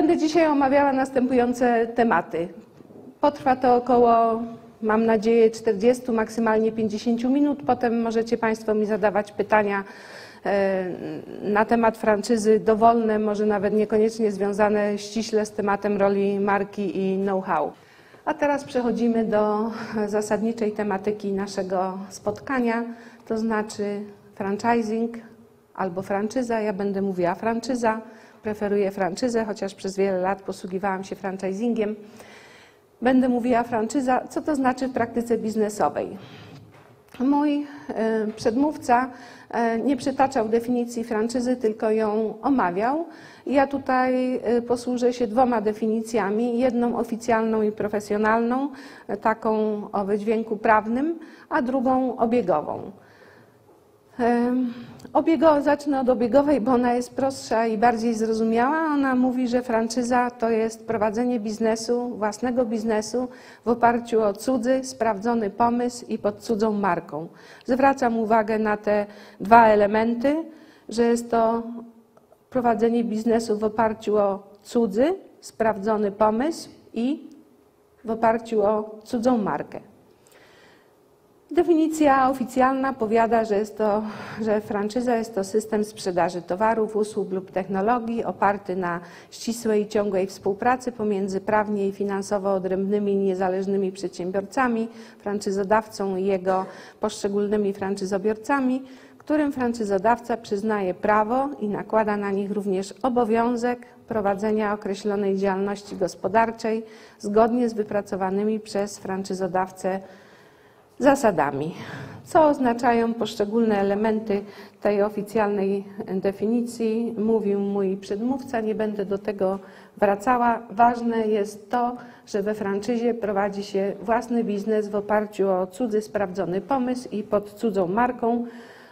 Będę dzisiaj omawiała następujące tematy. Potrwa to około, mam nadzieję, 40, maksymalnie 50 minut. Potem możecie Państwo mi zadawać pytania na temat franczyzy dowolne, może nawet niekoniecznie związane ściśle z tematem roli marki i know-how. A teraz przechodzimy do zasadniczej tematyki naszego spotkania, to znaczy franchising albo franczyza. Ja będę mówiła franczyza, preferuję franczyzę, chociaż przez wiele lat posługiwałam się franchisingiem. Będę mówiła franczyza, co to znaczy w praktyce biznesowej. Mój przedmówca nie przytaczał definicji franczyzy, tylko ją omawiał. Ja tutaj posłużę się dwoma definicjami, jedną oficjalną i profesjonalną, taką o wydźwięku prawnym, a drugą obiegową. Zacznę od obiegowej, bo ona jest prostsza i bardziej zrozumiała. Ona mówi, że franczyza to jest prowadzenie biznesu, własnego biznesu w oparciu o cudzy, sprawdzony pomysł i pod cudzą marką. Zwracam uwagę na te dwa elementy, że jest to prowadzenie biznesu w oparciu o cudzy, sprawdzony pomysł i w oparciu o cudzą markę. Definicja oficjalna powiada, że franczyza jest to system sprzedaży towarów, usług lub technologii oparty na ścisłej i ciągłej współpracy pomiędzy prawnie i finansowo odrębnymi niezależnymi przedsiębiorcami, franczyzodawcą i jego poszczególnymi franczyzobiorcami, którym franczyzodawca przyznaje prawo i nakłada na nich również obowiązek prowadzenia określonej działalności gospodarczej zgodnie z wypracowanymi przez franczyzodawcę zasadami. Co oznaczają poszczególne elementy tej oficjalnej definicji, mówił mój przedmówca, nie będę do tego wracała. Ważne jest to, że we franczyzie prowadzi się własny biznes w oparciu o cudzy, sprawdzony pomysł i pod cudzą marką,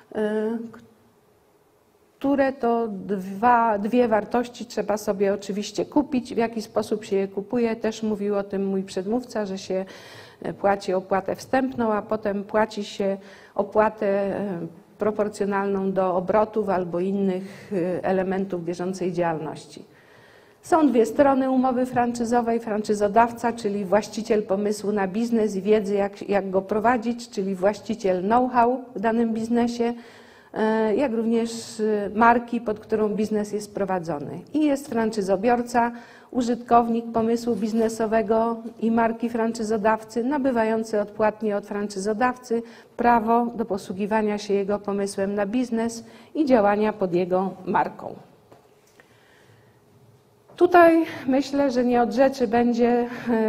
które to dwie wartości trzeba sobie oczywiście kupić. W jaki sposób się je kupuje, też mówił o tym mój przedmówca, że się płaci opłatę wstępną, a potem płaci się opłatę proporcjonalną do obrotów albo innych elementów bieżącej działalności. Są dwie strony umowy franczyzowej. Franczyzodawca, czyli właściciel pomysłu na biznes i wiedzy, jak go prowadzić, czyli właściciel know-how w danym biznesie, jak również marki, pod którą biznes jest prowadzony. I jest franczyzobiorca, użytkownik pomysłu biznesowego i marki franczyzodawcy, nabywający odpłatnie od franczyzodawcy prawo do posługiwania się jego pomysłem na biznes i działania pod jego marką. Tutaj myślę, że nie od rzeczy będzie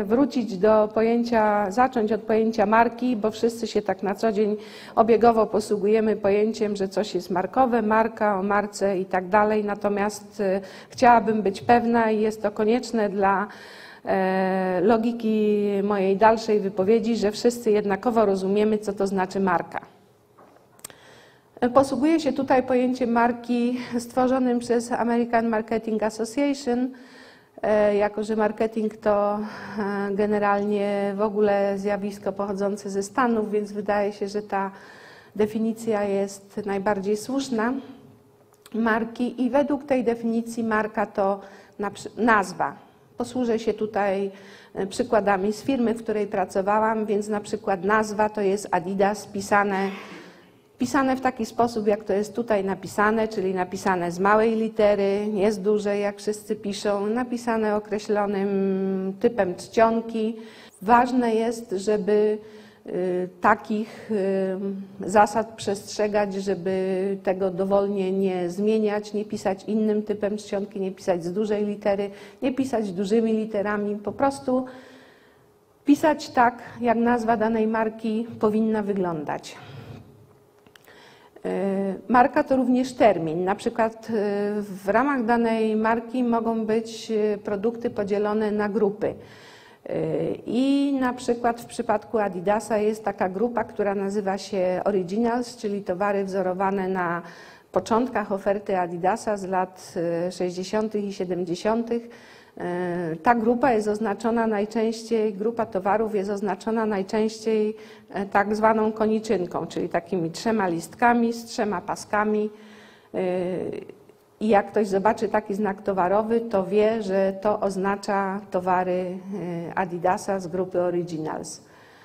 zacząć od pojęcia marki, bo wszyscy się tak na co dzień obiegowo posługujemy pojęciem, że coś jest markowe, marka, o marce i tak dalej. Natomiast chciałabym być pewna i jest to konieczne dla logiki mojej dalszej wypowiedzi, że wszyscy jednakowo rozumiemy, co to znaczy marka. Posługuję się tutaj pojęciem marki stworzonym przez American Marketing Association, jako że marketing to generalnie w ogóle zjawisko pochodzące ze Stanów, więc wydaje się, że ta definicja jest najbardziej słuszna marki i według tej definicji marka to nazwa. Posłużę się tutaj przykładami z firmy, w której pracowałam, więc na przykład nazwa to jest Adidas, pisane w taki sposób, jak to jest tutaj napisane, czyli napisane z małej litery, nie z dużej, jak wszyscy piszą, napisane określonym typem czcionki. Ważne jest, żeby takich zasad przestrzegać, żeby tego dowolnie nie zmieniać, nie pisać innym typem czcionki, nie pisać z dużej litery, nie pisać dużymi literami, po prostu pisać tak, jak nazwa danej marki powinna wyglądać. Marka to również termin. Na przykład w ramach danej marki mogą być produkty podzielone na grupy. I na przykład w przypadku Adidasa jest taka grupa, która nazywa się Originals, czyli towary wzorowane na początkach oferty Adidasa z lat 60. i 70. Ta grupa jest oznaczona najczęściej, grupa towarów jest oznaczona najczęściej tak zwaną koniczynką, czyli takimi 3 listkami z 3 paskami. I jak ktoś zobaczy taki znak towarowy, to wie, że to oznacza towary Adidasa z grupy Originals.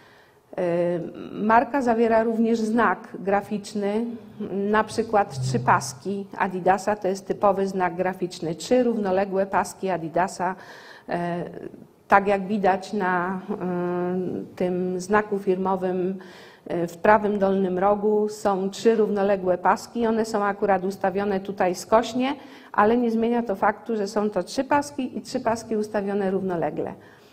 Marka zawiera również znak graficzny, na przykład 3 paski Adidasa, to jest typowy znak graficzny, 3 równoległe paski Adidasa. Tak jak widać na tym znaku firmowym w prawym dolnym rogu są 3 równoległe paski. One są akurat ustawione tutaj skośnie, ale nie zmienia to faktu, że są to 3 paski i 3 paski ustawione równolegle.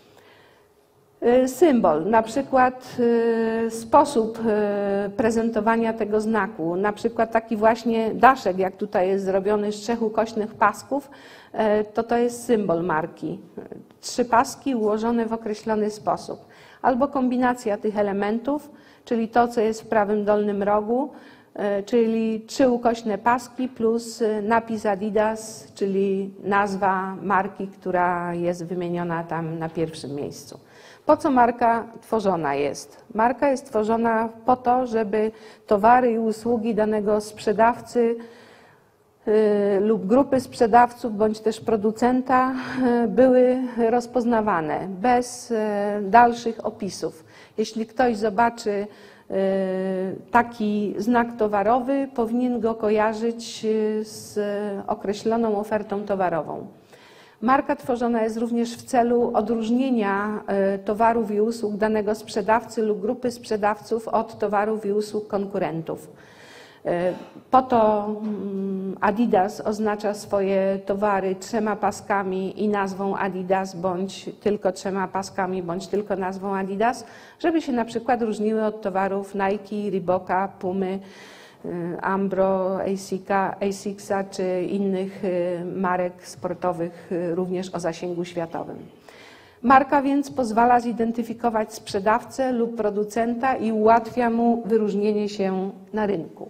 Symbol, na przykład sposób prezentowania tego znaku, na przykład taki właśnie daszek, jak tutaj jest zrobiony z 3 ukośnych pasków, to jest symbol marki. 3 paski ułożone w określony sposób. Albo kombinacja tych elementów, czyli to, co jest w prawym dolnym rogu, czyli 3 ukośne paski plus napis Adidas, czyli nazwa marki, która jest wymieniona tam na pierwszym miejscu. Po co marka tworzona jest? Marka jest tworzona po to, żeby towary i usługi danego sprzedawcy lub grupy sprzedawców bądź też producenta były rozpoznawane bez dalszych opisów. Jeśli ktoś zobaczy taki znak towarowy, powinien go kojarzyć z określoną ofertą towarową. Marka tworzona jest również w celu odróżnienia towarów i usług danego sprzedawcy lub grupy sprzedawców od towarów i usług konkurentów. Po to Adidas oznacza swoje towary 3 paskami i nazwą Adidas, bądź tylko 3 paskami, bądź tylko nazwą Adidas, żeby się na przykład różniły od towarów Nike, Reeboka, Pumy, Ambro, Asicsa czy innych marek sportowych również o zasięgu światowym. Marka więc pozwala zidentyfikować sprzedawcę lub producenta i ułatwia mu wyróżnienie się na rynku.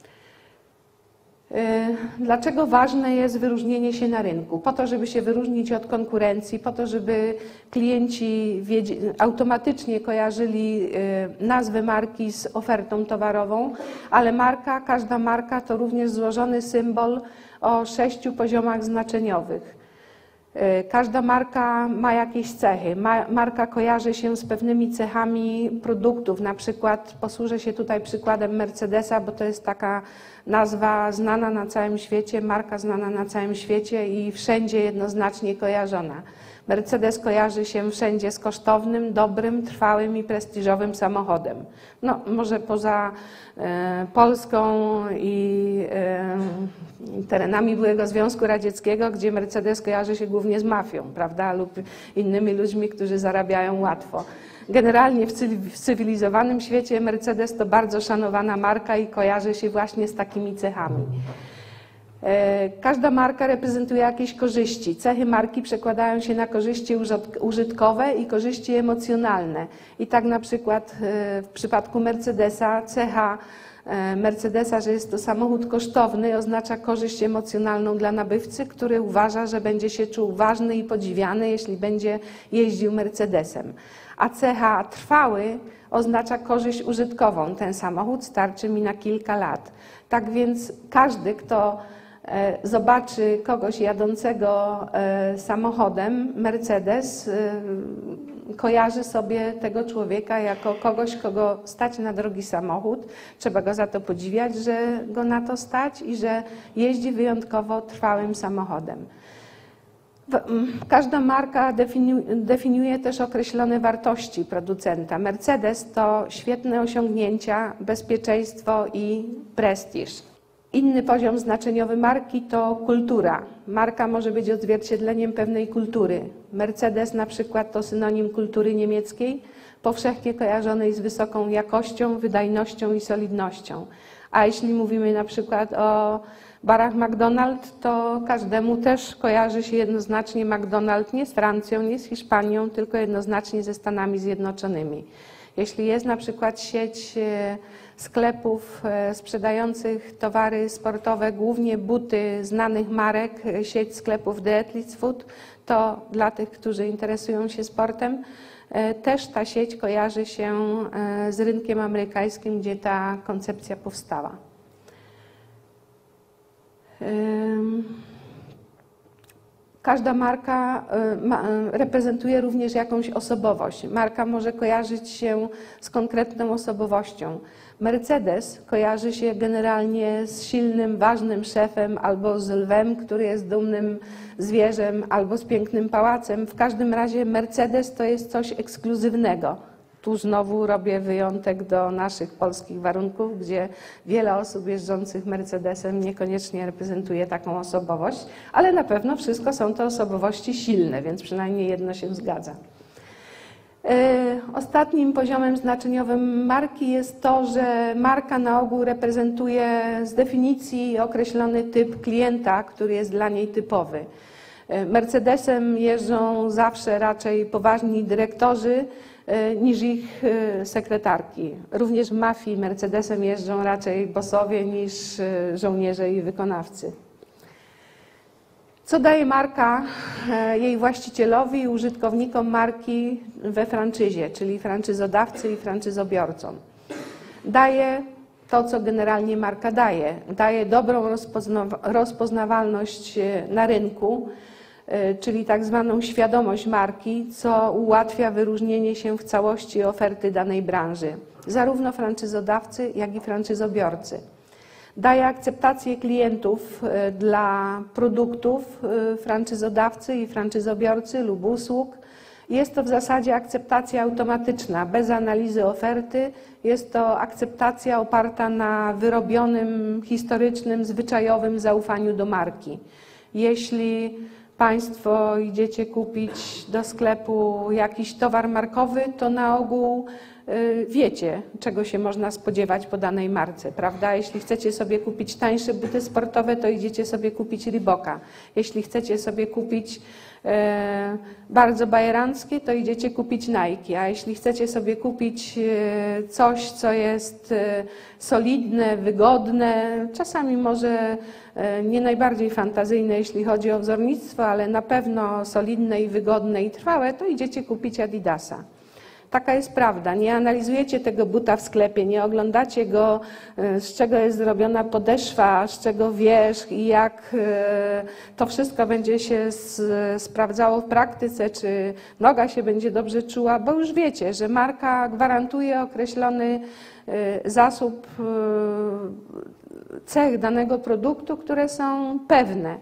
Dlaczego ważne jest wyróżnienie się na rynku? Po to, żeby się wyróżnić od konkurencji, po to, żeby klienci automatycznie kojarzyli nazwę marki z ofertą towarową, ale każda marka to również złożony symbol o 6 poziomach znaczeniowych. Każda marka ma jakieś cechy. Marka kojarzy się z pewnymi cechami produktów. Na przykład posłużę się tutaj przykładem Mercedesa, bo to jest taka nazwa znana na całym świecie, marka znana na całym świecie i wszędzie jednoznacznie kojarzona. Mercedes kojarzy się wszędzie z kosztownym, dobrym, trwałym i prestiżowym samochodem. No, może poza Polską i terenami byłego Związku Radzieckiego, gdzie Mercedes kojarzy się głównie z mafią, prawda, lub innymi ludźmi, którzy zarabiają łatwo. Generalnie w cywilizowanym świecie Mercedes to bardzo szanowana marka i kojarzy się właśnie z takimi cechami. Każda marka reprezentuje jakieś korzyści. Cechy marki przekładają się na korzyści użytkowe i korzyści emocjonalne. I tak na przykład w przypadku Mercedesa cecha Mercedesa, że jest to samochód kosztowny, oznacza korzyść emocjonalną dla nabywcy, który uważa, że będzie się czuł ważny i podziwiany, jeśli będzie jeździł Mercedesem. A cecha trwały oznacza korzyść użytkową. Ten samochód starczy mi na kilka lat. Tak więc każdy, kto zobaczy kogoś jadącego samochodem Mercedes, kojarzy sobie tego człowieka jako kogoś, kogo stać na drogi samochód. Trzeba go za to podziwiać, że go na to stać i że jeździ wyjątkowo trwałym samochodem. Każda marka definiuje też określone wartości producenta. Mercedes to świetne osiągnięcia, bezpieczeństwo i prestiż. Inny poziom znaczeniowy marki to kultura. Marka może być odzwierciedleniem pewnej kultury. Mercedes na przykład to synonim kultury niemieckiej, powszechnie kojarzonej z wysoką jakością, wydajnością i solidnością. A jeśli mówimy na przykład o barach McDonald's, to każdemu też kojarzy się jednoznacznie McDonald's nie z Francją, nie z Hiszpanią, tylko jednoznacznie ze Stanami Zjednoczonymi. Jeśli jest na przykład sieć sklepów sprzedających towary sportowe, głównie buty znanych marek, sieć sklepów The Athlete's Foot, to dla tych, którzy interesują się sportem, też ta sieć kojarzy się z rynkiem amerykańskim, gdzie ta koncepcja powstała. Każda marka reprezentuje również jakąś osobowość. Marka może kojarzyć się z konkretną osobowością. Mercedes kojarzy się generalnie z silnym, ważnym szefem albo z lwem, który jest dumnym zwierzem, albo z pięknym pałacem. W każdym razie Mercedes to jest coś ekskluzywnego. Tu znowu robię wyjątek do naszych polskich warunków, gdzie wiele osób jeżdżących Mercedesem niekoniecznie reprezentuje taką osobowość, ale na pewno wszystko są to osobowości silne, więc przynajmniej jedno się zgadza. Ostatnim poziomem znaczeniowym marki jest to, że marka na ogół reprezentuje z definicji określony typ klienta, który jest dla niej typowy. Mercedesem jeżdżą zawsze raczej poważni dyrektorzy niż ich sekretarki. Również w mafii Mercedesem jeżdżą raczej bossowie niż żołnierze i wykonawcy. Co daje marka jej właścicielowi i użytkownikom marki we franczyzie, czyli franczyzodawcy i franczyzobiorcom? Daje to, co generalnie marka daje. Daje dobrą rozpoznawalność na rynku, czyli tak zwaną świadomość marki, co ułatwia wyróżnienie się w całości oferty danej branży, zarówno franczyzodawcy, jak i franczyzobiorcy. Daje akceptację klientów dla produktów franczyzodawcy i franczyzobiorcy lub usług. Jest to w zasadzie akceptacja automatyczna, bez analizy oferty. Jest to akceptacja oparta na wyrobionym, historycznym, zwyczajowym zaufaniu do marki. Jeśli Państwo idziecie kupić do sklepu jakiś towar markowy, to na ogół wiecie, czego się można spodziewać po danej marce, prawda? Jeśli chcecie sobie kupić tańsze buty sportowe, to idziecie sobie kupić Reeboka. Jeśli chcecie sobie kupić bardzo bajeranckie, to idziecie kupić Nike. A jeśli chcecie sobie kupić coś, co jest solidne, wygodne, czasami może nie najbardziej fantazyjne, jeśli chodzi o wzornictwo, ale na pewno solidne i wygodne i trwałe, to idziecie kupić Adidasa. Taka jest prawda. Nie analizujecie tego buta w sklepie, nie oglądacie go, z czego jest zrobiona podeszwa, z czego wierzch i jak to wszystko będzie się sprawdzało w praktyce, czy noga się będzie dobrze czuła, bo już wiecie, że marka gwarantuje określony zasób cech danego produktu, które są pewne.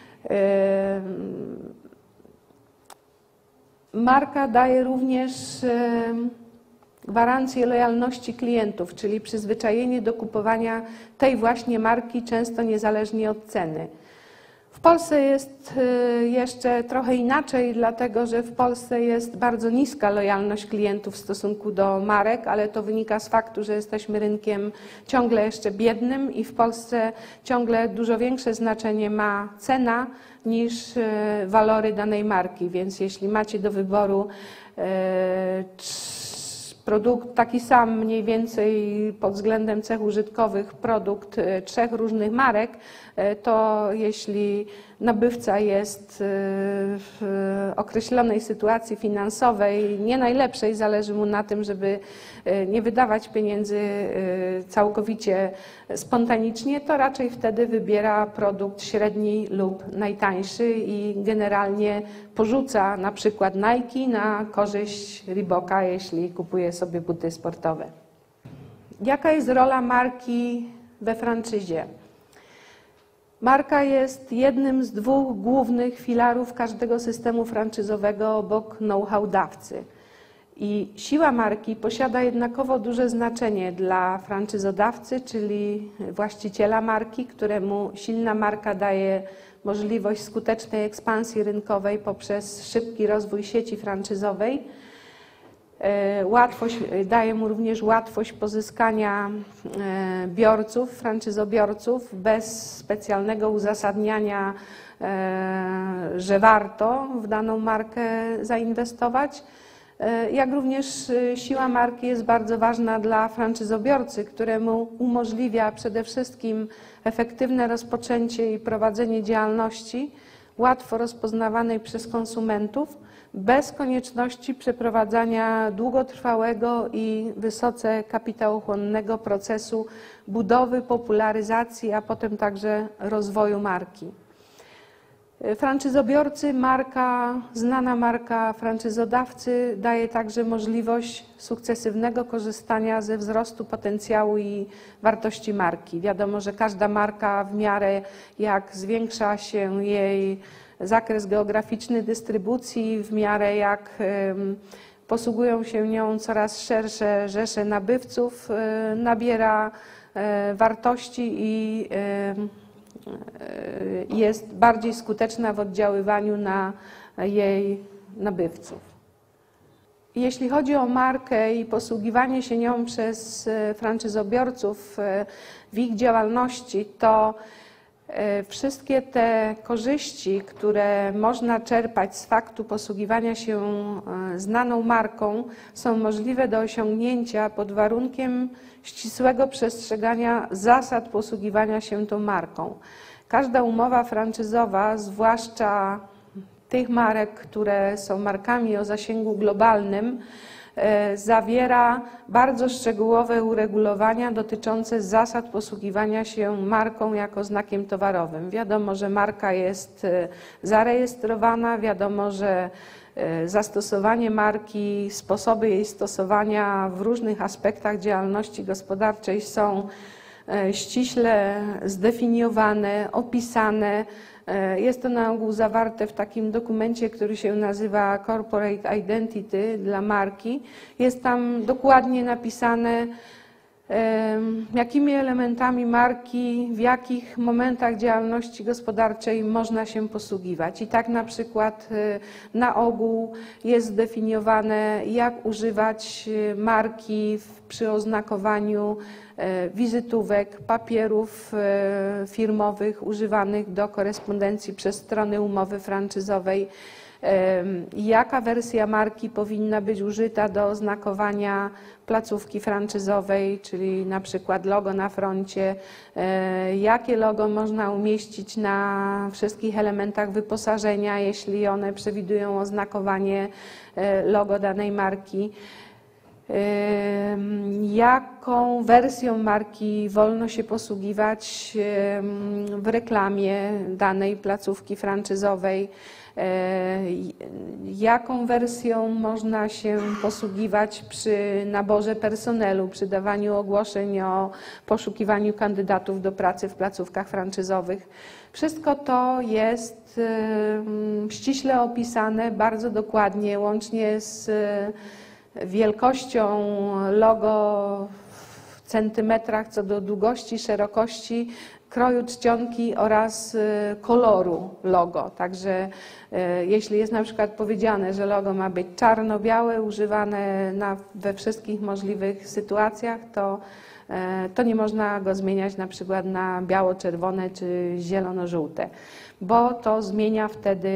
Marka daje również gwarancję lojalności klientów, czyli przyzwyczajenie do kupowania tej właśnie marki, często niezależnie od ceny. W Polsce jest jeszcze trochę inaczej, dlatego że w Polsce jest bardzo niska lojalność klientów w stosunku do marek, ale to wynika z faktu, że jesteśmy rynkiem ciągle jeszcze biednym i w Polsce ciągle dużo większe znaczenie ma cena niż walory danej marki, więc jeśli macie do wyboru produkt taki sam mniej więcej pod względem cech użytkowych, produkt 3 różnych marek, to jeśli nabywca jest w określonej sytuacji finansowej, nie najlepszej, zależy mu na tym, żeby nie wydawać pieniędzy całkowicie spontanicznie, to raczej wtedy wybiera produkt średni lub najtańszy i generalnie porzuca na przykład Nike na korzyść Reeboka, jeśli kupuje sobie buty sportowe. Jaka jest rola marki we franczyzie? Marka jest jednym z 2 głównych filarów każdego systemu franczyzowego obok know-how dawcy. I siła marki posiada jednakowo duże znaczenie dla franczyzodawcy, czyli właściciela marki, któremu silna marka daje możliwość skutecznej ekspansji rynkowej poprzez szybki rozwój sieci franczyzowej. Daje mu również łatwość pozyskania biorców, franczyzobiorców bez specjalnego uzasadniania, że warto w daną markę zainwestować. Jak również siła marki jest bardzo ważna dla franczyzobiorcy, któremu umożliwia przede wszystkim efektywne rozpoczęcie i prowadzenie działalności łatwo rozpoznawanej przez konsumentów, bez konieczności przeprowadzania długotrwałego i wysoce kapitałochłonnego procesu budowy, popularyzacji, a potem także rozwoju marki. Franczyzobiorcy, znana marka franczyzodawcy daje także możliwość sukcesywnego korzystania ze wzrostu potencjału i wartości marki. Wiadomo, że każda marka w miarę jak zwiększa się jej zakres geograficzny dystrybucji, w miarę jak posługują się nią coraz szersze rzesze nabywców, nabiera wartości i jest bardziej skuteczna w oddziaływaniu na jej nabywców. Jeśli chodzi o markę i posługiwanie się nią przez franczyzobiorców w ich działalności, to wszystkie te korzyści, które można czerpać z faktu posługiwania się znaną marką, są możliwe do osiągnięcia pod warunkiem ścisłego przestrzegania zasad posługiwania się tą marką. Każda umowa franczyzowa, zwłaszcza tych marek, które są markami o zasięgu globalnym, zawiera bardzo szczegółowe uregulowania dotyczące zasad posługiwania się marką jako znakiem towarowym. Wiadomo, że marka jest zarejestrowana, wiadomo, że zastosowanie marki, sposoby jej stosowania w różnych aspektach działalności gospodarczej są ściśle zdefiniowane, opisane. Jest to na ogół zawarte w takim dokumencie, który się nazywa Corporate Identity dla marki. Jest tam dokładnie napisane, jakimi elementami marki, w jakich momentach działalności gospodarczej można się posługiwać. I tak na przykład na ogół jest zdefiniowane, jak używać marki przy oznakowaniu wizytówek, papierów firmowych używanych do korespondencji przez strony umowy franczyzowej, jaka wersja marki powinna być użyta do oznakowania placówki franczyzowej, czyli na przykład logo na froncie, jakie logo można umieścić na wszystkich elementach wyposażenia, jeśli one przewidują oznakowanie logo danej marki. Jaką wersją marki wolno się posługiwać w reklamie danej placówki franczyzowej, jaką wersją można się posługiwać przy naborze personelu, przy dawaniu ogłoszeń o poszukiwaniu kandydatów do pracy w placówkach franczyzowych. Wszystko to jest ściśle opisane, bardzo dokładnie, łącznie z wielkością logo w centymetrach co do długości, szerokości, kroju czcionki oraz koloru logo. Także jeśli jest na przykład powiedziane, że logo ma być czarno-białe, używane we wszystkich możliwych sytuacjach, to nie można go zmieniać na przykład na biało-czerwone czy zielono-żółte, bo to zmienia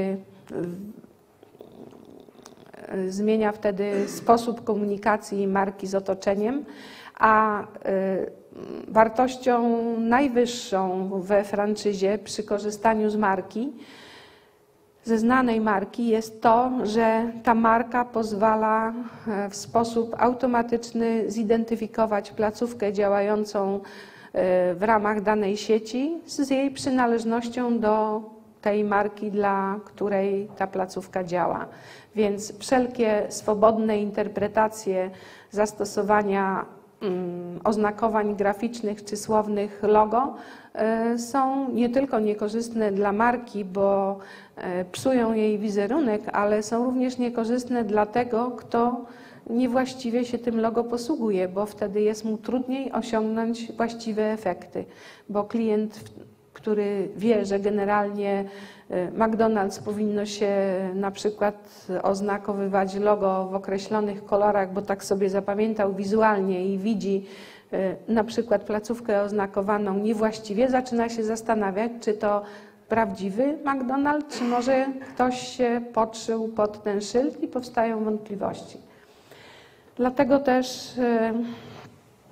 wtedy sposób komunikacji marki z otoczeniem, a wartością najwyższą we franczyzie przy korzystaniu z marki, ze znanej marki, jest to, że ta marka pozwala w sposób automatyczny zidentyfikować placówkę działającą w ramach danej sieci z jej przynależnością do tej marki, dla której ta placówka działa. Więc wszelkie swobodne interpretacje zastosowania oznakowań graficznych czy słownych logo są nie tylko niekorzystne dla marki, bo psują jej wizerunek, ale są również niekorzystne dla tego, kto niewłaściwie się tym logo posługuje, bo wtedy jest mu trudniej osiągnąć właściwe efekty, bo klient, który wie, że generalnie McDonald's powinno się na przykład oznakowywać logo w określonych kolorach, bo tak sobie zapamiętał wizualnie i widzi na przykład placówkę oznakowaną niewłaściwie, zaczyna się zastanawiać, czy to prawdziwy McDonald's, czy może ktoś się podszył pod ten szyld i powstają wątpliwości. Dlatego też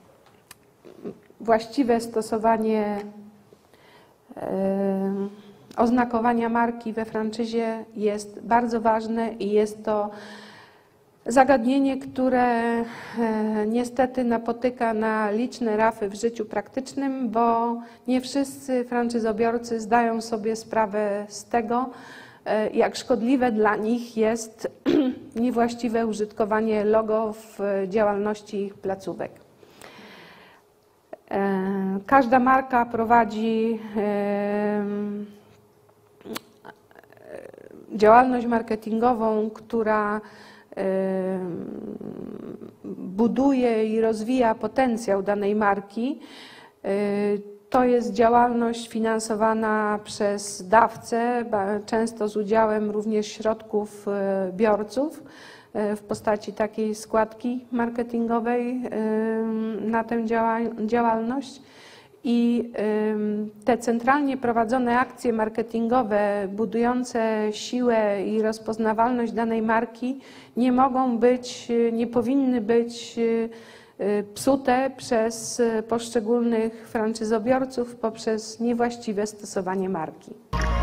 właściwe stosowanie oznakowania marki we franczyzie jest bardzo ważne i jest to zagadnienie, które niestety napotyka na liczne rafy w życiu praktycznym, bo nie wszyscy franczyzobiorcy zdają sobie sprawę z tego, jak szkodliwe dla nich jest niewłaściwe użytkowanie logo w działalności ich placówek. Każda marka prowadzi działalność marketingową, która buduje i rozwija potencjał danej marki. To jest działalność finansowana przez dawcę, często z udziałem również środków biorców w postaci takiej składki marketingowej na tę działalność. I te centralnie prowadzone akcje marketingowe budujące siłę i rozpoznawalność danej marki nie powinny być psute przez poszczególnych franczyzobiorców poprzez niewłaściwe stosowanie marki.